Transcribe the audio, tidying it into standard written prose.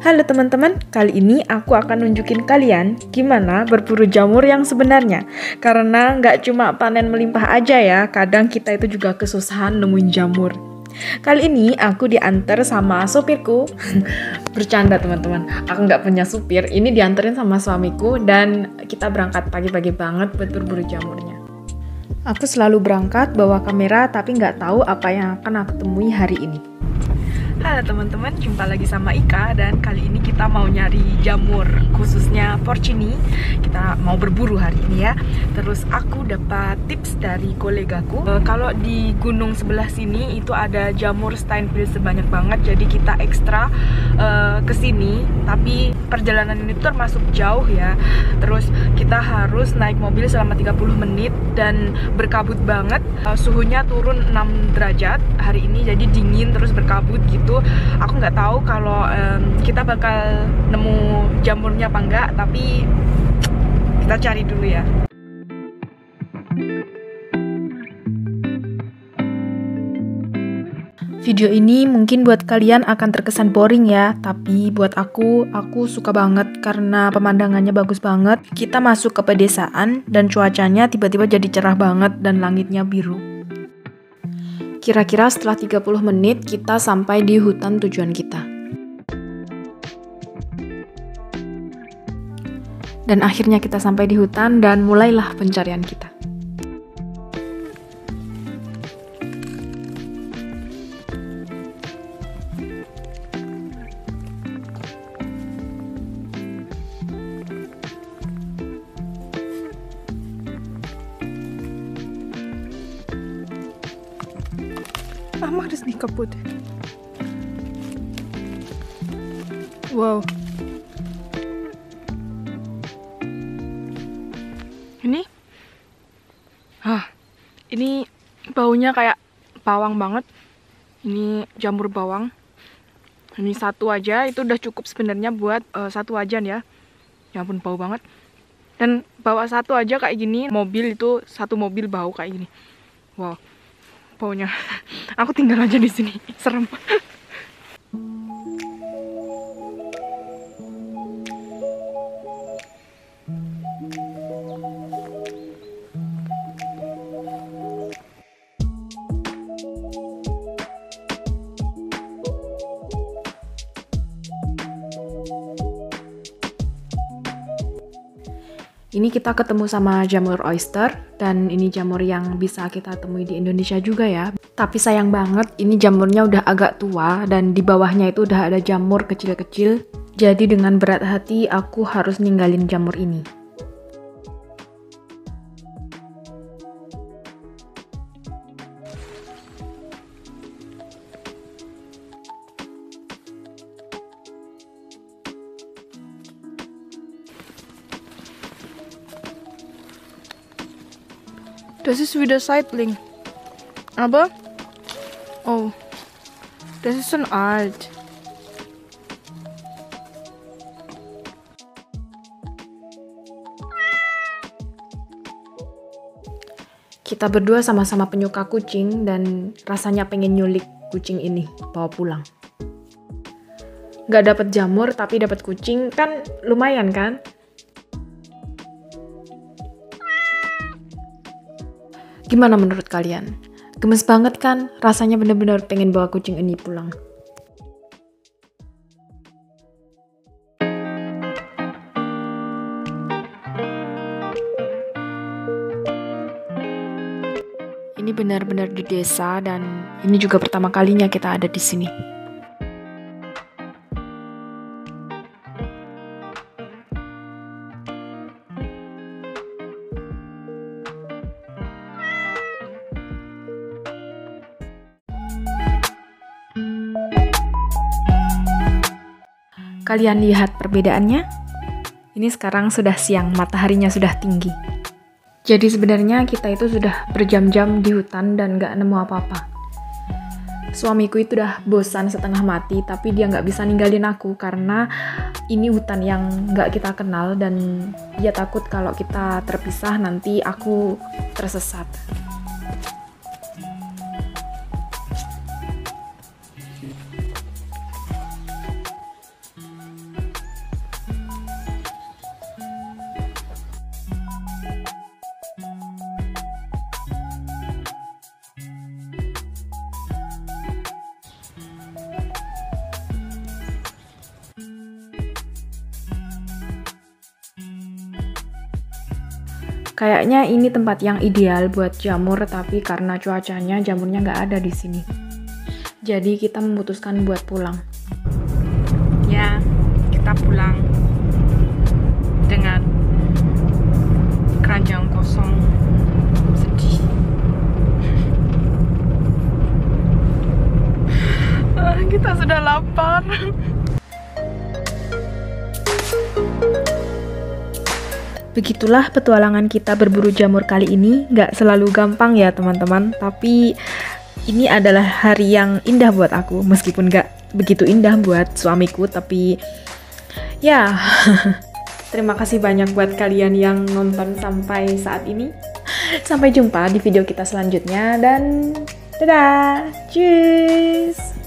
Halo teman-teman, kali ini aku akan nunjukin kalian gimana berburu jamur yang sebenarnya. Karena nggak cuma panen melimpah aja ya, kadang kita itu juga kesusahan nemuin jamur. Kali ini aku diantar sama supirku. Bercanda teman-teman, aku nggak punya supir, ini dianterin sama suamiku dan kita berangkat pagi-pagi banget buat berburu jamurnya. Aku selalu berangkat bawa kamera tapi nggak tahu apa yang akan aku temui hari ini. Halo teman-teman, jumpa lagi sama Ika dan kali ini kita mau nyari jamur, khususnya porcini. Kita mau berburu hari ini ya. Terus aku dapat tips dari kolegaku. Kalau di gunung sebelah sini itu ada jamur steinpilz sebanyak banget, jadi kita ekstra ke sini. Tapi perjalanan ini termasuk jauh ya. Terus kita harus naik mobil selama 30 menit dan berkabut banget. Suhunya turun 6 derajat hari ini, jadi dingin terus berkabut gitu. Aku nggak tahu kalau kita bakal nemu jamurnya apa enggak, tapi kita cari dulu ya. Video ini mungkin buat kalian akan terkesan boring ya, tapi buat aku suka banget karena pemandangannya bagus banget. Kita masuk ke pedesaan dan cuacanya tiba-tiba jadi cerah banget dan langitnya biru. Kira-kira setelah 30 menit kita sampai di hutan tujuan kita. Dan akhirnya kita sampai di hutan dan mulailah pencarian kita. Mach das nicht kaputt. Wow. Ini baunya kayak bawang banget. Ini jamur bawang. Ini satu aja itu udah cukup sebenarnya buat satu wajan ya. Ya ampun, bau banget. Dan bawa satu aja kayak gini, mobil itu satu mobil bau kayak gini. Wow. Baunya. Aku tinggal aja di sini. Serem. Ini kita ketemu sama jamur oyster, dan ini jamur yang bisa kita temui di Indonesia juga ya. Tapi sayang banget, ini jamurnya udah agak tua dan di bawahnya itu udah ada jamur kecil-kecil. Jadi dengan berat hati aku harus ninggalin jamur ini. Das ist wieder Seitling. Aber, oh, das ist schon alt. Kita berdua sama-sama penyuka kucing dan rasanya pengen nyulik kucing ini, bawa pulang. Gak dapet jamur tapi dapet kucing, kan lumayan kan? Gimana menurut kalian? Gemes banget kan? Rasanya bener-bener pengen bawa kucing ini pulang. Ini benar-benar di desa dan ini juga pertama kalinya kita ada di sini. Kalian lihat perbedaannya? Ini sekarang sudah siang, mataharinya sudah tinggi. Jadi sebenarnya kita itu sudah berjam-jam di hutan dan gak nemu apa-apa. Suamiku itu udah bosan setengah mati, tapi dia gak bisa ninggalin aku karena ini hutan yang gak kita kenal dan dia takut kalau kita terpisah nanti aku tersesat. Kayaknya ini tempat yang ideal buat jamur, tapi karena cuacanya jamurnya nggak ada di sini. Jadi kita memutuskan buat pulang. Ya, kita pulang dengan keranjang kosong. Sedih. Kita sudah lapar. Begitulah petualangan kita berburu jamur kali ini. Nggak selalu gampang ya teman-teman, tapi ini adalah hari yang indah buat aku. Meskipun nggak begitu indah buat suamiku, tapi ya terima kasih banyak buat kalian yang nonton sampai saat ini. Sampai jumpa di video kita selanjutnya dan dadah, cheers!